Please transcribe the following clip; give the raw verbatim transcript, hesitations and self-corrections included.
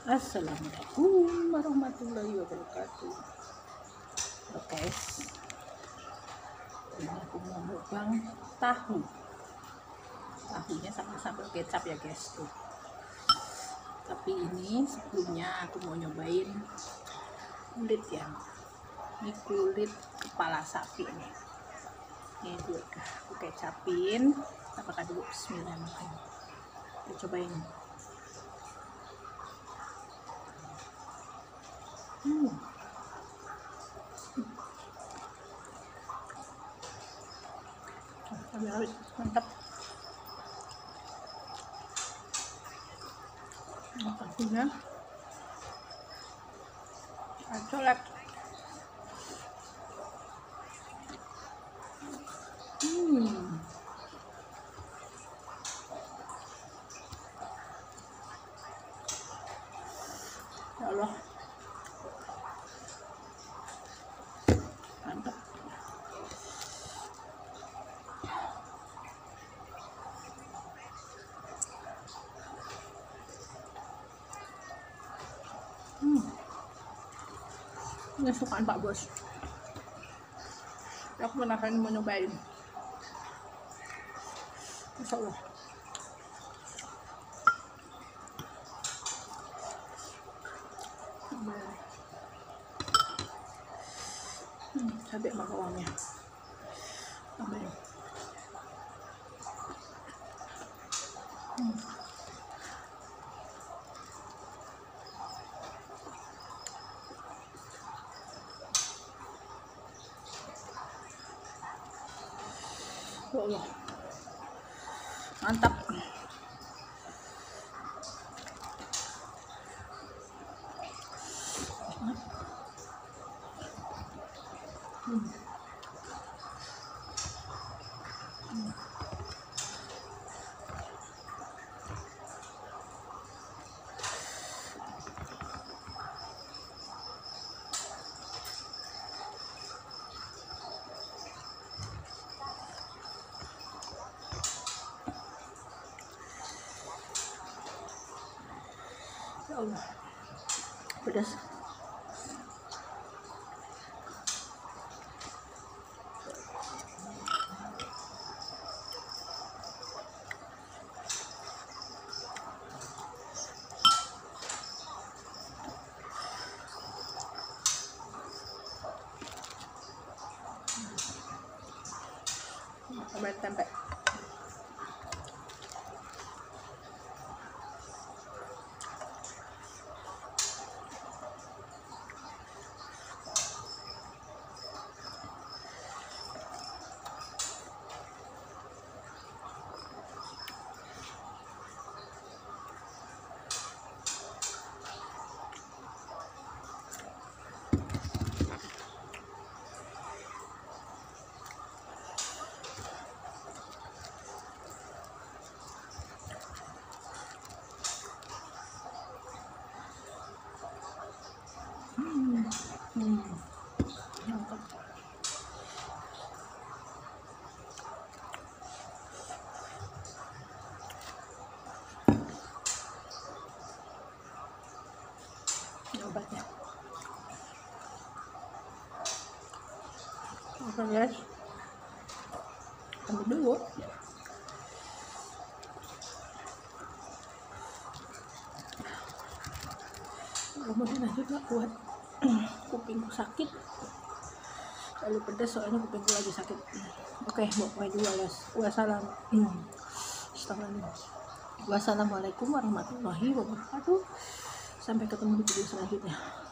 Assalamualaikum warahmatullahi wabarakatuh. Oke guys, ini aku mau mukbang tahu. Tahunya sama sambal kecap ya guys tuh. Tapi ini sebelumnya aku mau nyobain kulit ya. Ini kulit kepala sapi nih. Ini dulu aku kecapin. Apakah dulu bismillahirrahmanirrahim. Kita cobain. Hmm. Habis-habis mantap. Tahunya colek. Hmm. Ya Allah. Mantap. Hmm. Ini sukaan Pak Bos. Aku penasaran mau nyobain. Masya Allah. Hmm, cabai sama bawangnya. Tambahin. Hmm. Ya Allah. Mantap. Hmm. Hmm. Ya Allah, pedas. Tambahin tempe. Hmm. Hmm. Mantap. Ini obatnya. Oke guys, ambil dulu. Kemudian juga buat kupingku sakit, lalu pedas soalnya kupingku lagi sakit. Oke, mau main dulu guys. Wassalam. Hmm. Wassalamualaikum warahmatullahi wabarakatuh. Sampai ketemu di video selanjutnya.